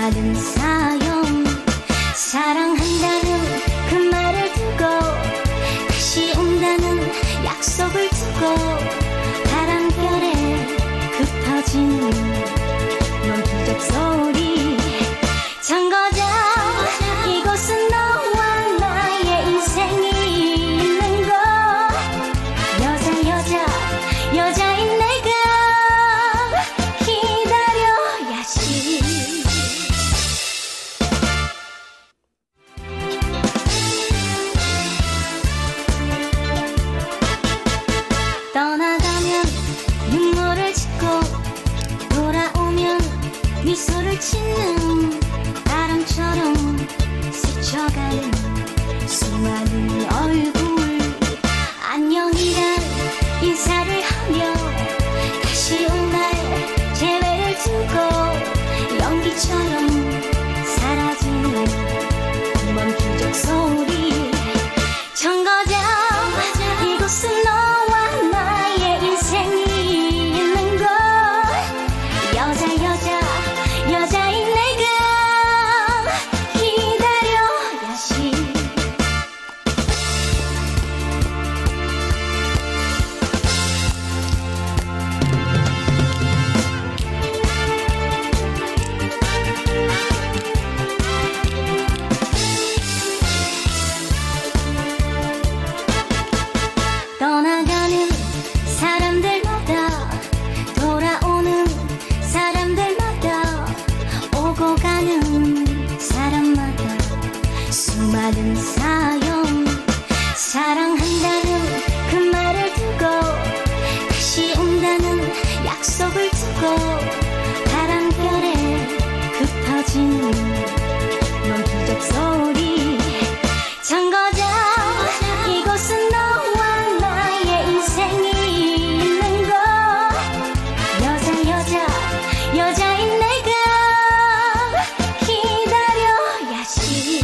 수많은 사연 사랑한다는 그 말을 두고 다시 온다는 약속을 두고 바람결에 흩어진 넌 기적 소리 정거장 이곳은 너와 나의 인생이 있는 곳 여자인 내가 기다려야지 떠나가면 눈물을 짓고 돌아오면 미소를 짓는 바람처럼 스쳐가는 수많은 얼굴 안녕이란 인사를 하며 다시 온 날 재회를 두고 연기처럼 사라지는 먼 기적 소리 정거장 이곳은 너와 나의 인생이 있는 곳 여자인 내가 기다려야지 떠나가는 사람들마다 돌아오는 사람들마다 오고 가는 사람마다 수많은 사연 사랑한다는 그 말을 두고 다시 온다는 약속을 두고 바람결에 흩어진 넌 기적 소리 정거장 이곳은 너와 나의 인생이 있는 곳 여자인 내가 기다려야지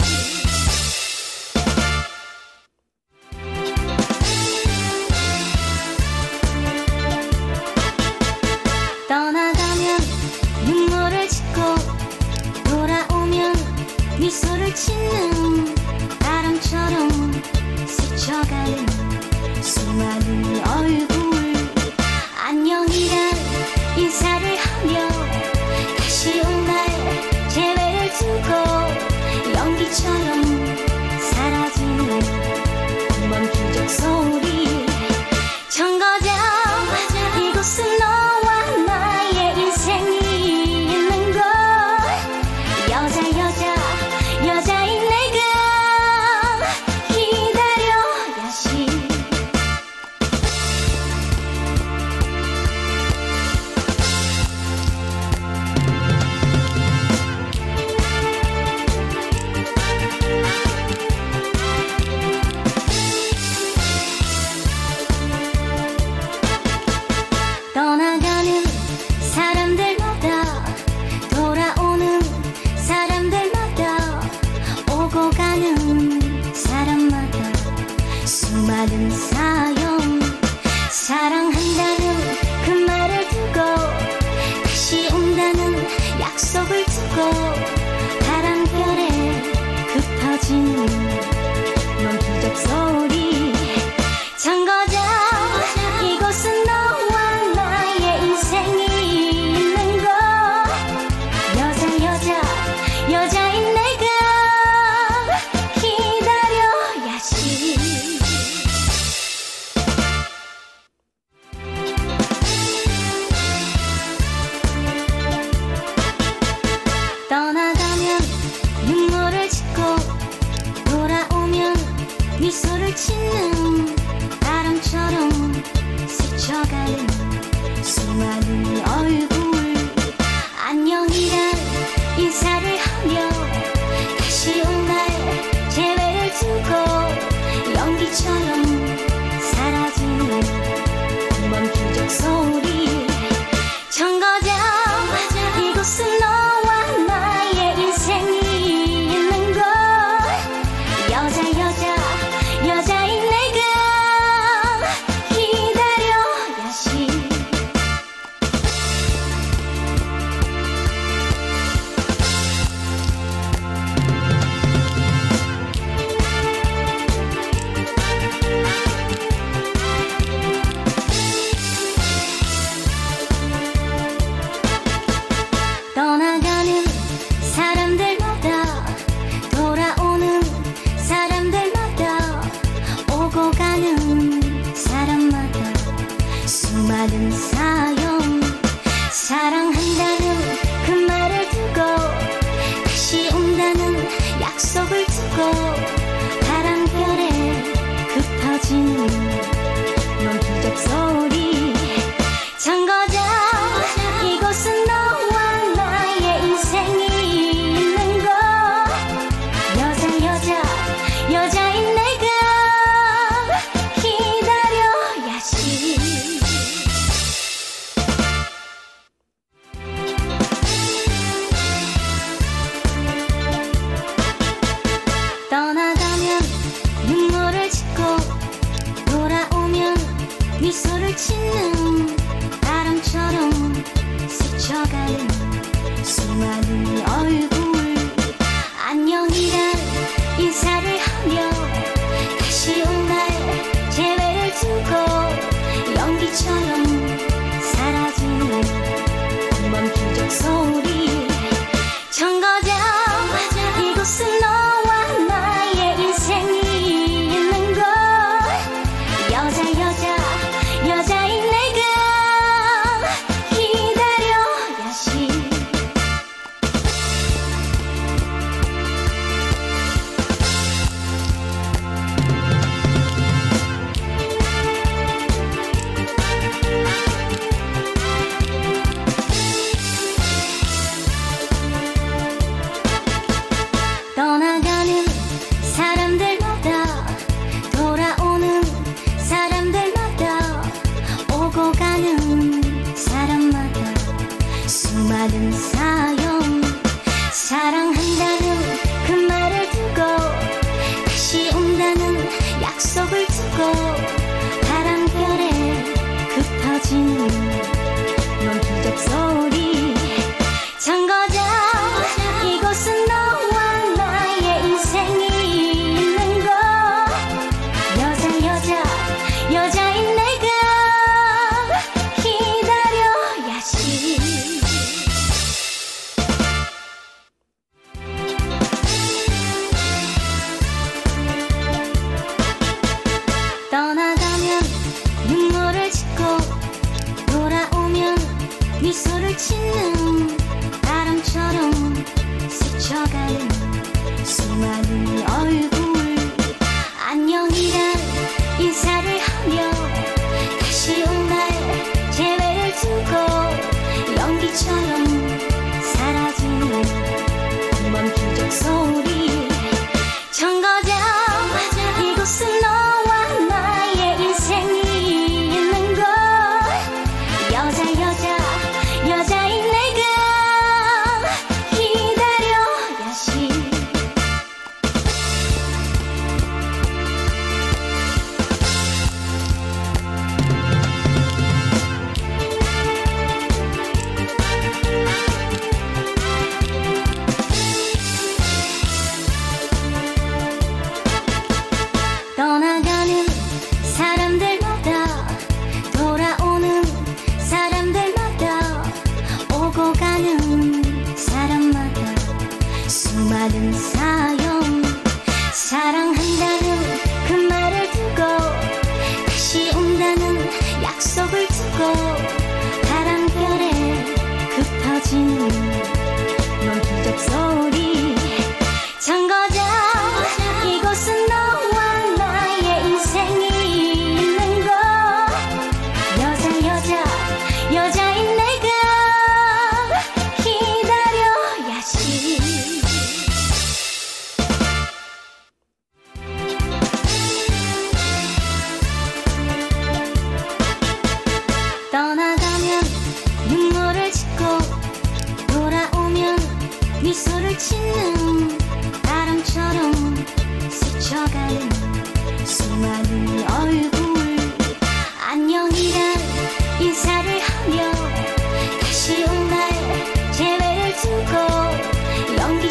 떠나가면 눈물을 짓고 돌아오면 미소를 짓는 바람처럼 스쳐가는 수많은 얼굴 안녕이란 인사를 하며 다시 온 날 재회를 두고 연기처럼 사라지는 먼 기적 소리 정거장 이곳은 너와 나의 인생이 있는 곳 여자인 내가 기다려야지 떠나가는 사람들마다 돌아오는 사람들마다 오고 가는 사람마다 수많은 사연 사랑한다는 그 말을 두고 다시 온다는 약속을 두고 바람결에 흩어진 넌 기적 소리 정거장 이곳은 너와 나의 인생이 있는 곳 여자인 내가 기다려야지 떠나가면 눈물을 짓고 돌아오면 미소를 짓는 바람처럼 스쳐가는 수많은 얼굴 안녕이란 인사를 하며 다시 온 날 재회를 두고 연기처럼 사라지는 먼 기적 소리 정거장 이곳은 너와 나의 인생이 있는 곳 여자인 내가 기다려야지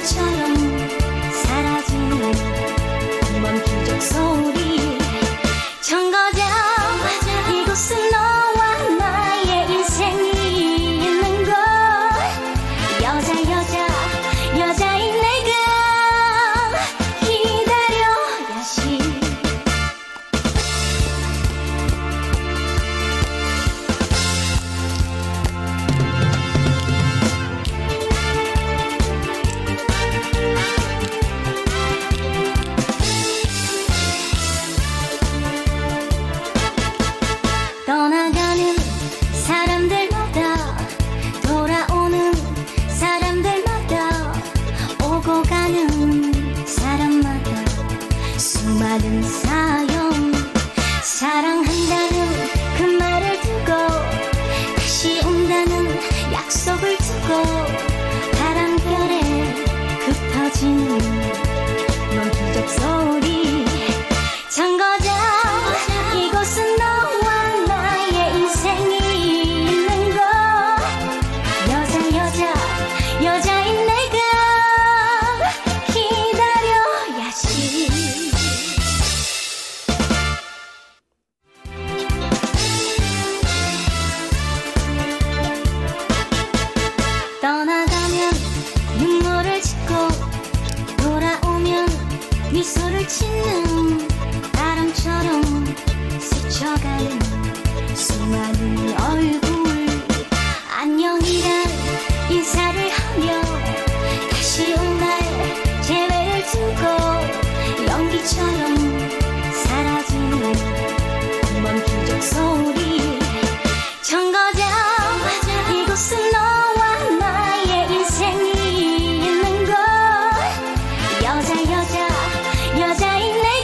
연기처럼 사라지는 먼 기적 소리. 정거장 이곳은 너와 나의 인생이 있는 곳. 여자인 내가 기다려야지. 떠나가는 사람들마다 돌아오는 사람들마다 오고 가는 사람마다 수많은 사연. 사랑한다는 그 말을 두고 다시 온다는 약속을 두고 바람결에 흩어지는 먼 기적 소리. 정거장 이곳은 너와 나의 인생이 있는 곳. 여자인 내가 기다려야지. 떠나가면 눈물을 짓고 돌아오면 미소를 짓는 바람처럼 스쳐가는 수많은 얼굴. 안녕이란 인사를 하며 다시 온 날 재회를 두고 연기처럼 사라지는 먼 기적 소리. 정거장 이곳은 너와 나의 인생이 있는 곳. 여자인 내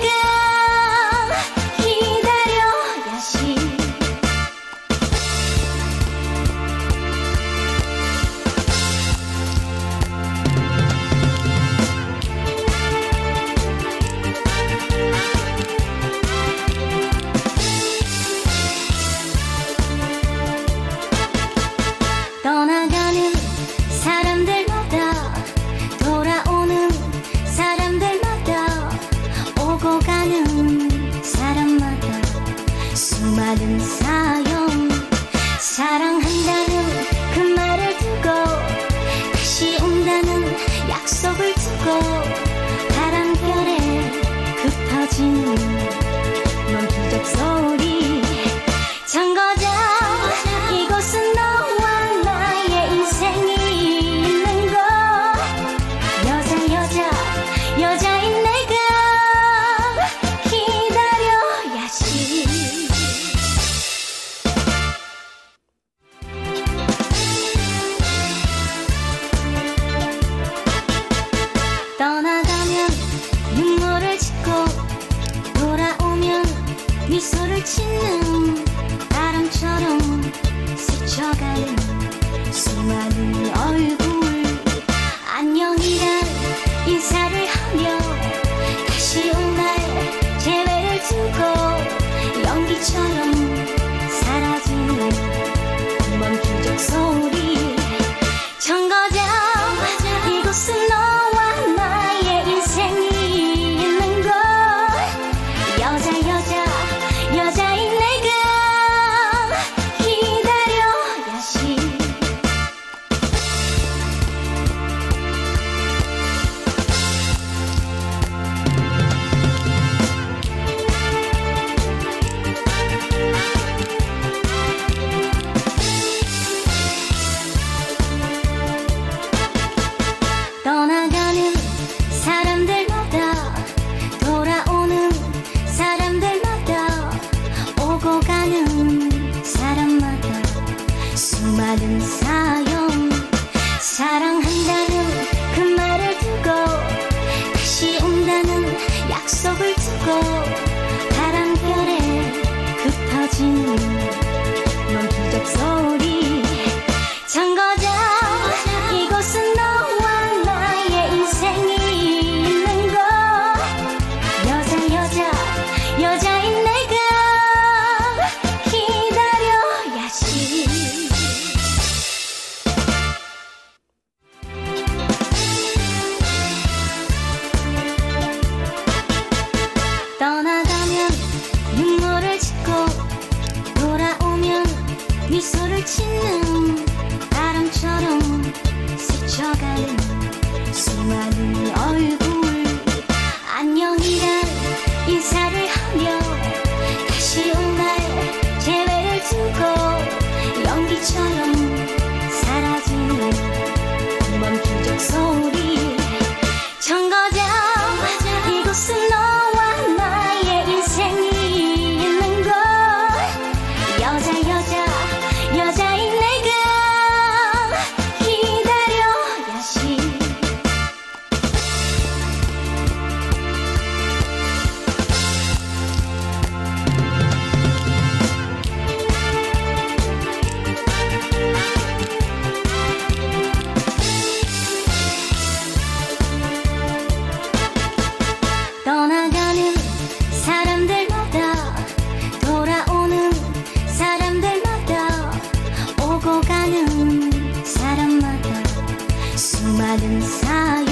빛나는 수많은 얼굴 안녕이란 인사를 하며 다시 온 날 재회를 두고 연기처럼 사라지는 멈추적 소리 정거장 이곳은 너와 나의 인생이 있는 곳 여자인 내가 기다려야지 떠나가는 사람들마다 돌아오는 사람들마다 오고 가는 사람마다 수많은 사이